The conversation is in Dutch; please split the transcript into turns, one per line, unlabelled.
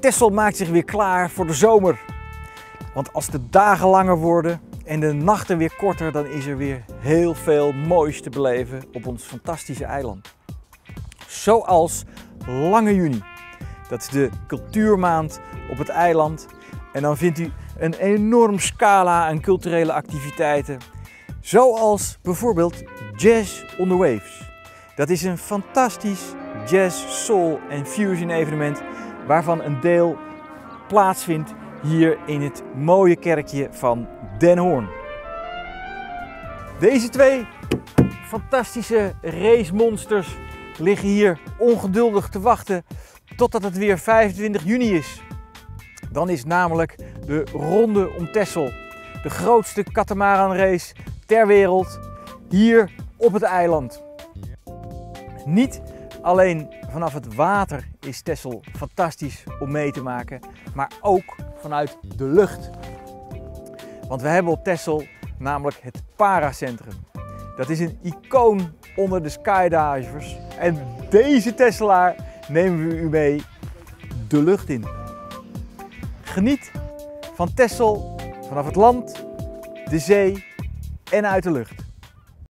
Texel maakt zich weer klaar voor de zomer. Want als de dagen langer worden en de nachten weer korter, dan is er weer heel veel moois te beleven op ons fantastische eiland. Zoals Lange Juni. Dat is de cultuurmaand op het eiland. En dan vindt u een enorm scala aan culturele activiteiten. Zoals bijvoorbeeld Jazz on the Waves. Dat is een fantastisch jazz, soul en fusion evenement waarvan een deel plaatsvindt hier in het mooie kerkje van Den Hoorn. Deze twee fantastische racemonsters liggen hier ongeduldig te wachten totdat het weer 25 juni is. Dan is namelijk de Ronde om Texel, de grootste katamaranrace ter wereld, hier op het eiland. Niet alleen vanaf het water is Texel fantastisch om mee te maken, maar ook vanuit de lucht. Want we hebben op Texel namelijk het Paracentrum. Dat is een icoon onder de skydivers. En deze Texelaar nemen we u mee de lucht in. Geniet van Texel vanaf het land, de zee en uit de lucht.